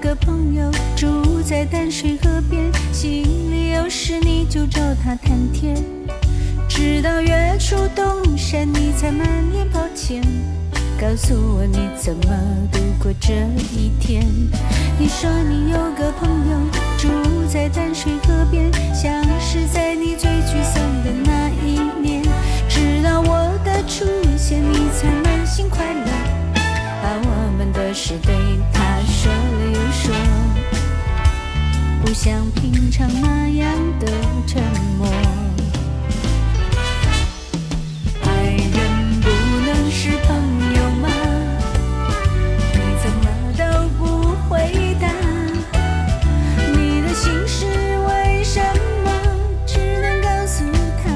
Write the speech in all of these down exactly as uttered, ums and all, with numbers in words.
个朋友住在淡水河边，心里有事你就找他谈天，直到月出东山，你才满脸抱歉，告诉我你怎么度过这一天。你说你有个朋友住在淡水河边，像是在你最沮丧的那一年，直到我的出现，你才满心快乐，把我们的事对他说了又说，不像平常那样的沉默。爱人不能是朋友吗？你怎么都不回答，你的心事为什么只能告诉他？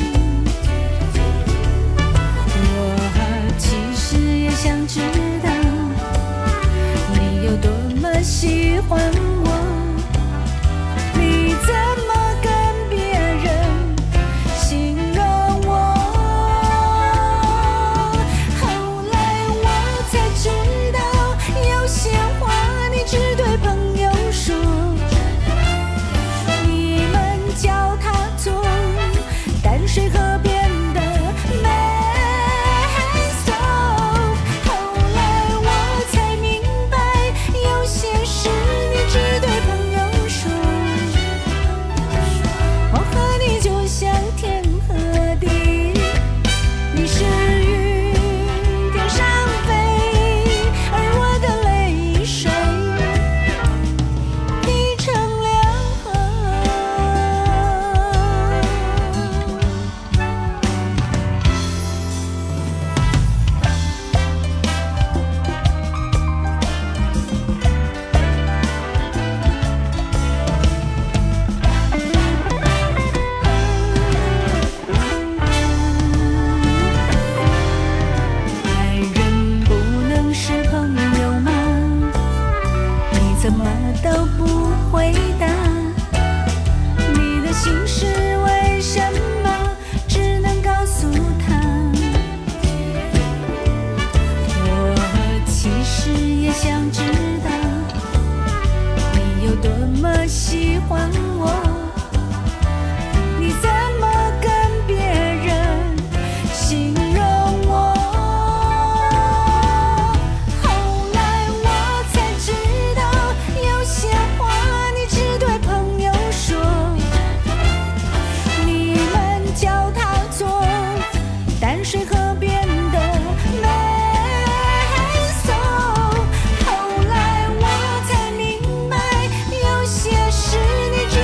我其实也想知道你有多么喜欢我，你怎么跟别人形容我？后来我才知道，有些话你只对朋友说，你们叫它做淡水河边的美颂。后来我才明白，有些事你只对朋友说，我和你就像天和地，你是云天上飞，而我的泪水滴成了河。爱人不能是朋友吗？你怎么都不回答，你的心事为什么只能告诉他？我其实也想知道你有多么喜欢我，你怎么跟别人形容我？后来我才知道，有些话你只对朋友说，你们叫它做淡水河边的美颂。后来我才明白，有些事你只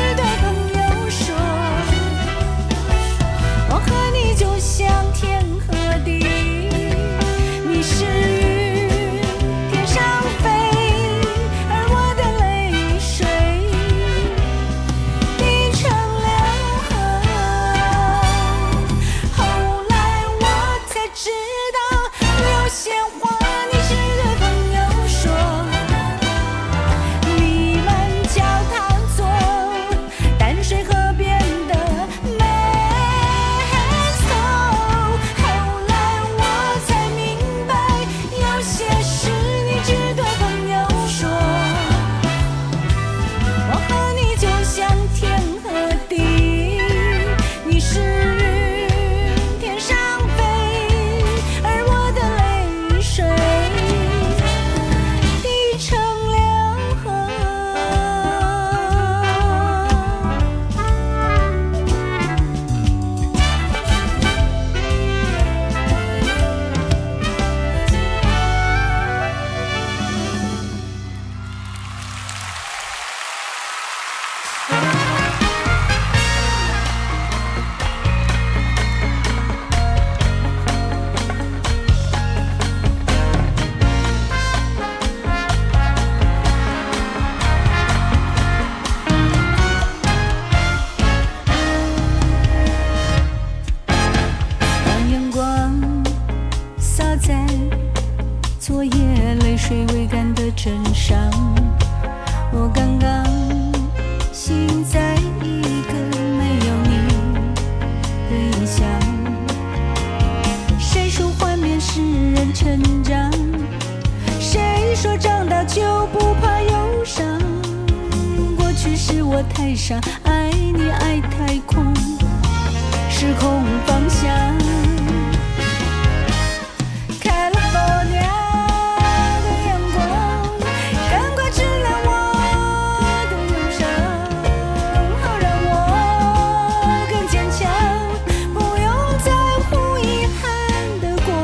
是我太傻，爱你爱太狂，失控方向。California 的阳光，赶快治疗我的忧伤，好让我更坚强，不用在乎遗憾的过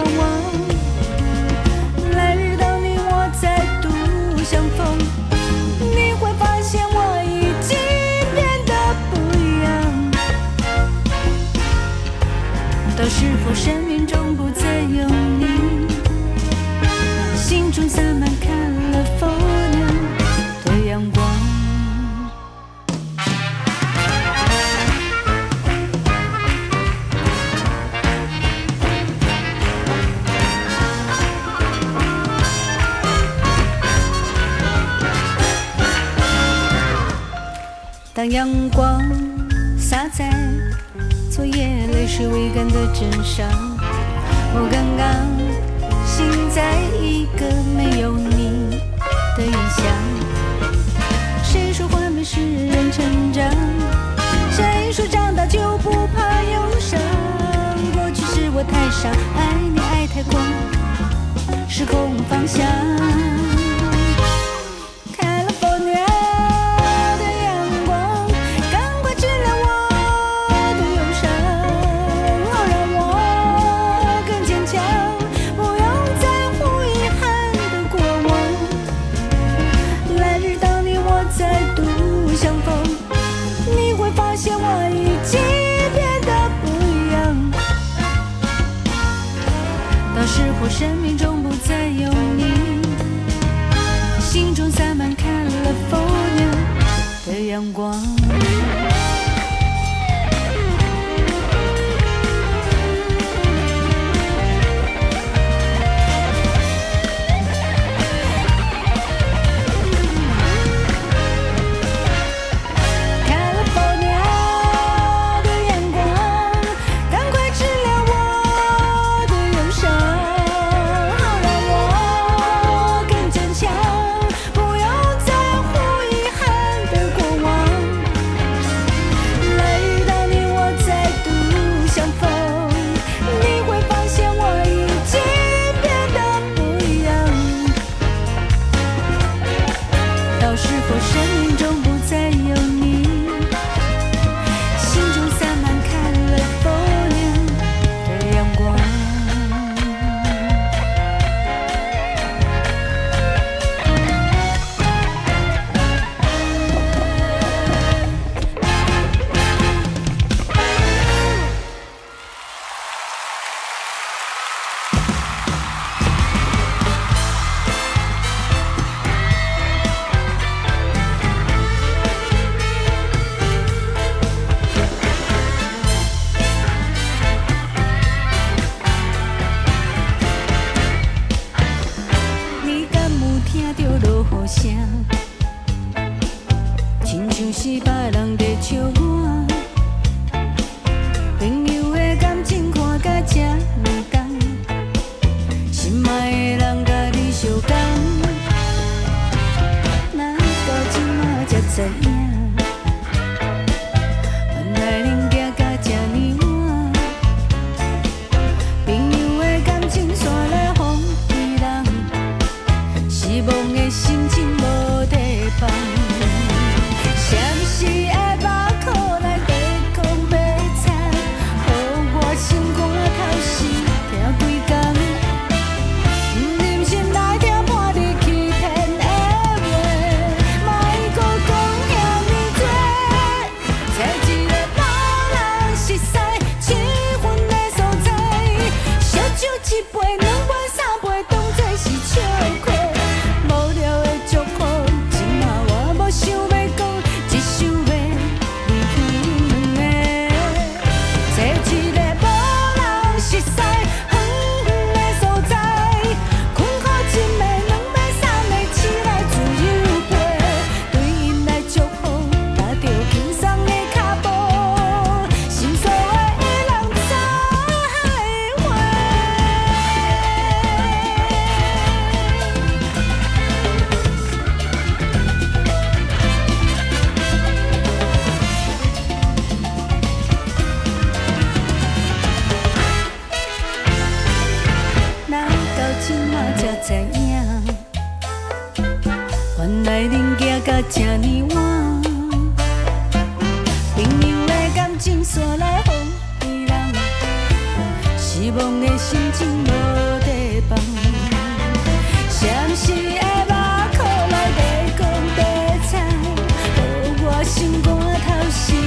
往。来日当你我再度相逢，你会发现我已经变得不一样。到时候生命中不再有你，心中洒满California的阳光。当阳光洒在昨夜泪水未干的枕上，我刚刚醒在一个没有你的异乡。谁说完美使人成长？谁说长大就不怕忧伤？过去是我太傻，爱你爱太狂，失控方向。生命中不再有你，心中洒满California的阳光。亲像是别人在笑我，朋友的感情看甲这么重，心爱的人甲你相共，哪到即马才知影，原来人行甲这呢晚，朋友的感情煞来放伊人，失望的心情无地放。暂时的目眶来白讲白惨，予我心肝透死听几工，不忍心来听伴你欺骗的话，莫搁讲遐情线来予伊人，失望的心情无地放。闪烁的目眶内白讲白菜，予我心肝头是